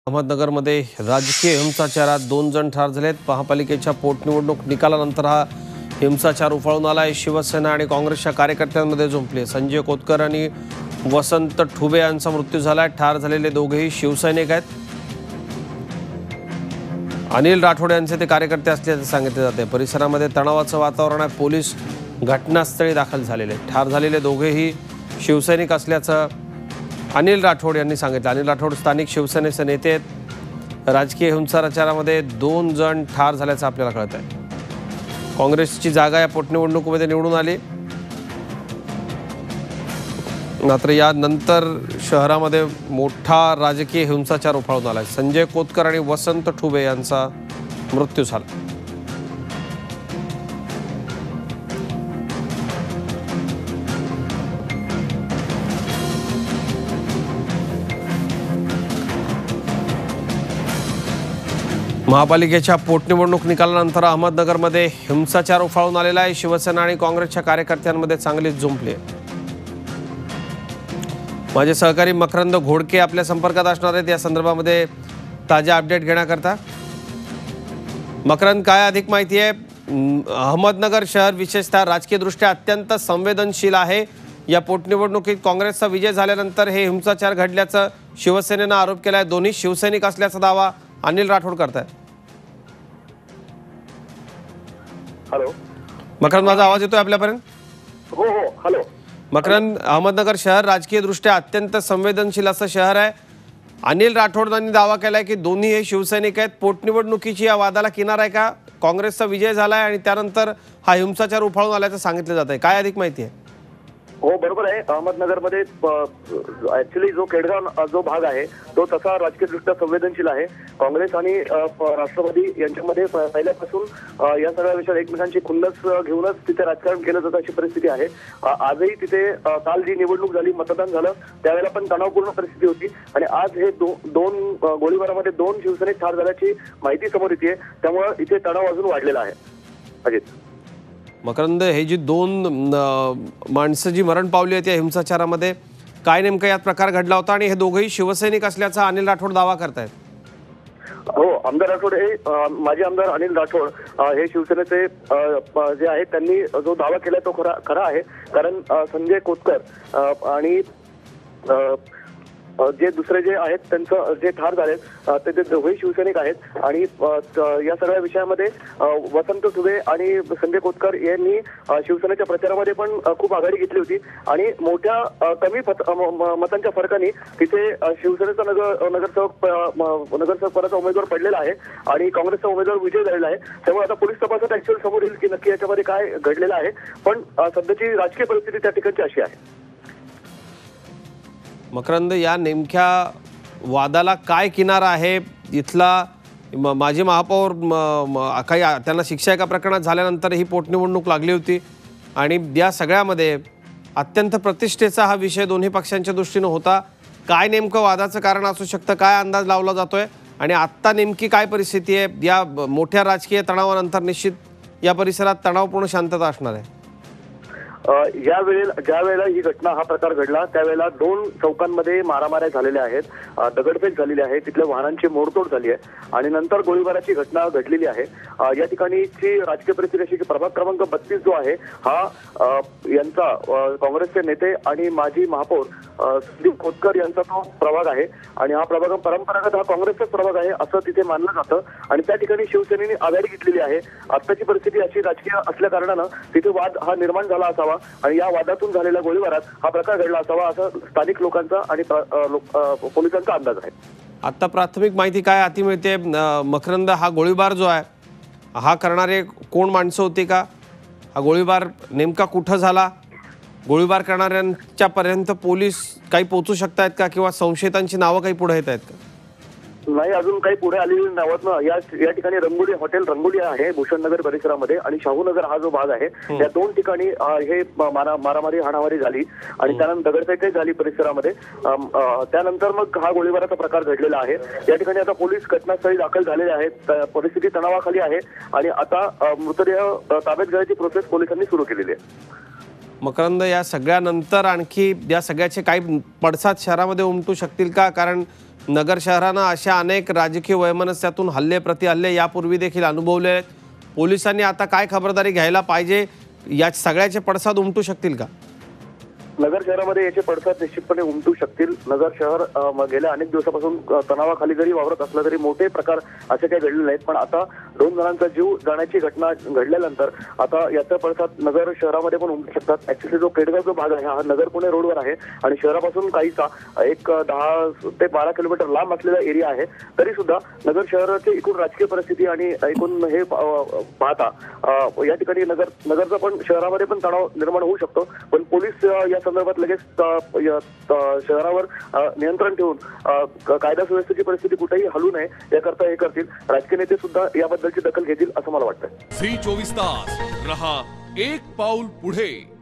अहमदनगरमध्ये राजकीय हिंसाचारात 2 जण ठार झालेत। महापालिकेच्या पोटनिवडणूक निकालानंतर हा हिंसाचार उफाळून आलाय। शिवसेना आणि काँग्रेसच्या कार्यकर्त्यांमध्ये झुंपले। संजय कोतकर आणि वसंत ठुबे यांचा मृत्यू झालाय। ठार झालेले दोघेही शिवसैनिक आहेत। अनिल राठोड यांचे ते कार्यकर्ते असल्याचे सांगितले जाते। परिसरामध्ये तणावाचं वातावरण आहे। पोलीस घटनास्थळी दाखल झालेले। ठार झालेले दोघेही शिवसैनिक असल्याचं अनिल राठोड यांनी सांगितलं। अनिल राठोड स्थानिक शिवसेनेचे नेते आहेत। राजकीय हिंसाचारामध्ये 2 जण ठार झाल्याचं आपल्याला कळत आहे। काँग्रेसची जागा या पोटनिवडणुकीमध्ये निवडून आली, मात्र यानंतर शहरामध्ये मोठा राजकीय हिंसाचार उफाळून आला। संजय कोतकर आणि वसंत ठुबे यांचा मृत्यू झाला। महापालिकेच्या पोटनिवडणूक निकालानंतर अहमदनगरमध्ये हिंसाचार उफाळून आलेला आहे। शिवसेना आणि काँग्रेसच्या कार्यकर्त्यांमध्ये चांगलीच झुंपली आहे। माझे सहकारी मकरंद घोडके आपल्या संपर्कात असणार आहेत या संदर्भामध्ये ताजा अपडेट घेण्याकरता। मकरंद, काय अधिक माहिती आहे? अहमदनगर शहर विशेषतः राजकीयदृष्ट्या अत्यंत संवेदनशील आहे। या पोटनिवडणुकीत काँग्रेसचा विजय झाल्यानंतर हे हिंसाचार घडल्याचं शिवसेनेनं आरोप केलाय। दोन्ही शिवसैनिक असल्याचा दावा अनिल राठोड करतायत। हॅलो मकरंद, माझा आवाज येतोय आपल्यापर्यंत? हो हो हॅलो मकरंद, अहमदनगर शहर राजकीयदृष्ट्या अत्यंत संवेदनशील असं शहर आहे। अनिल राठोडांनी दावा केलाय की दोन्ही हे शिवसैनिक आहेत। पोटनिवडणुकीची या वादाला किनार आहे का? काँग्रेसचा विजय झालाय आणि त्यानंतर हा हिंसाचार उफाळून आल्याचं सांगितलं जात आहे। काय अधिक माहिती आहे? हो बरोबर आहे। अहमदनगरमध्ये ऍक्च्युली जो केडगाव जो भाग आहे तो तसा राजकीयदृष्ट्या संवेदनशील आहे। काँग्रेस आणि राष्ट्रवादी यांच्यामध्ये पहिल्यापासून या सगळ्या विषयावर एकमेकांची खुन्नस घेऊनच तिथे राजकारण केलं जातं अशी परिस्थिती आहे। आजही तिथे काल जी निवडणूक झाली, मतदान झालं, त्यावेळेला पण तणावपूर्ण परिस्थिती होती आणि आज हे दोन गोळीबारामध्ये 2 शिवसैनिक ठार झाल्याची माहिती समोर येते। त्यामुळे इथे तणाव अजून वाढलेला आहे। अजित मकरंद, हे जी 2 माणसं जी मरण पावली आहेत या हिंसाचारामध्ये, काय नेमकं यात प्रकार घडला होता आणि हे दोघेही शिवसैनिक असल्याचा अनिल राठोड दावा करतायत? हो, आमदार राठोड हे माजी आमदार अनिल राठोड हे शिवसेनेचे जे आहेत, त्यांनी जो दावा केलाय तो खरा आहे। कारण संजय कोतकर आणि जे दुसरे जे आहेत त्यांचं जे ठार झालेत ते दोघेही शिवसैनिक आहेत। आणि या सगळ्या विषयामध्ये वसंत ठुबे आणि संजय कोतकर यांनी शिवसेनेच्या प्रचारामध्ये पण खूप आघाडी घेतली होती आणि मोठ्या कमी मतांच्या फरकाने तिथे शिवसेनेचा नगरसेवक पदाचा उमेदवार पडलेला आहे आणि काँग्रेसचा उमेदवार विजय झालेला आहे। त्यामुळे आता पोलीस तपासात ऍक्च्युअल समोर येईल की नक्की याच्यामध्ये काय घडलेलं आहे। पण सध्याची राजकीय परिस्थिती त्या ठिकाणची अशी आहे। मकरंद, या नेमक्या वादाला काय किनारा आहे? इथला माजी महापौर काही त्यांना शिक्षा एका प्रकरणात झाल्यानंतर ही पोटनिवडणूक लागली होती आणि या सगळ्यामध्ये अत्यंत प्रतिष्ठेचा हा विषय दोन्ही पक्षांच्या दृष्टीनं होता। काय नेमकं वादाचं कारण असू शकतं? काय अंदाज लावला जातोय आणि आत्ता नेमकी काय परिस्थिती आहे? या मोठ्या राजकीय तणावानंतर निश्चित या परिसरात तणावपूर्ण शांतता असणार आहे। ज्या वेळेला ही घटना, हा प्रकार घडला त्यावेळेला 2 चौकांमध्ये मारामाऱ्या झालेल्या आहेत, दगडफेक झालेली आहे, तिथल्या वाहनांची मोडतोड झाली आहे आणि नंतर गोळीबाराची घटना घडलेली आहे। या ठिकाणीची राजकीय परिस्थिती अशी की प्रभाग क्रमांक 32 जो आहे हा यांचा काँग्रेसचे नेते आणि माजी महापौर संदीप खोतकर यांचा तो प्रभाग आहे आणि हा प्रभाग परंपरागत हा काँग्रेसचाच प्रभाग आहे असं तिथे मानलं जातं आणि त्या ठिकाणी शिवसेनेने आघाडी घेतलेली आहे। आत्ताची परिस्थिती अशी राजकीय असल्या कारणानं तिथे वाद हा निर्माण झाला असावा आणि या वादातून झालेल्या गोळीबारात हा प्रकार घडला असावा असं स्थानिक लोकांचा आणि पोलिसांचा अंदाज आहे। आता प्राथमिक माहिती काय हाती मिळते मकरंद? हा गोळीबार जो आहे हा करणारे कोण माणसं होती का? हा गोळीबार नेमका कुठं झाला? गोळीबार करणाऱ्यांच्या पर्यंत पोलीस काही पोहोचू शकतायत का किंवा संशयितांची नावं काही पुढे येत आहेत का? नाही, अजून काही पुढे आलेली नावात या ठिकाणी रंगोली हॉटेल रंगोली आहे भूषणनगर परिसरामध्ये आणि शाहूनगर हा जो भाग आहे त्या 2 ठिकाणी हे मारामारी हाणामारी झाली आणि त्यानंतर दगडफेकही झाली परिसरामध्ये। त्यानंतर मग हा गोळीबाराचा प्रकार घडलेला आहे। या ठिकाणी आता पोलीस घटनास्थळी दाखल झालेले आहेत। परिस्थिती तणावाखाली आहे आणि आता मृतदेह ताब्यात घेण्याची प्रोसेस पोलिसांनी सुरू केलेली आहे। मकरंद, या सगळ्यानंतर आणखी या सगळ्याचे काही पडसाद शहरामध्ये उमटू शकतील का? कारण नगर शहरानं अशा अनेक राजकीय वैमनस्यातून हल्ले प्रतिहल्ले यापूर्वी देखील अनुभवले आहेत. पोलिसांनी आता काय खबरदारी घ्यायला पाहिजे, या सगळ्याचे पडसाद उमटू शकतील का? नगर शहरामध्ये याचे पडसाद निश्चितपणे उमटू शकतील. नगर शहर गेल्या अनेक दिवसापासून तणावाखाली जरी वावरत असलं तरी मोठे प्रकार असे काही घडले नाहीत, पण आता 2 जणांचा जीव जाण्याची घटना घडल्यानंतर आता याचा पडसाद नगर शहरामध्ये पण उमटू शकतात. ऍक्च्युअली जो पेडगाव जो भाग आहे हा नगर पुणे रोडवर आहे आणि शहरापासून काहीसा एक 10 ते 12 किलोमीटर लांब असलेला एरिया आहे. तरी सुद्धा नगर शहराची एकूण राजकीय परिस्थिती आणि एकूण हे पाहता या ठिकाणी नगरचा पण शहरामध्ये पण तणाव निर्माण होऊ शकतो. पण पोलीस या संदर्भात लगेच शहरावर नियंत्रण ठेवून कायदा सुव्यवस्थेची परिस्थिती कुठेही हलू नये याकरता हे करतील. राजकीय नेते सुद्धा याबद्दलची दखल घेतील असं मला वाटतं. झी 24 तास रहा एक पाऊल पुढे.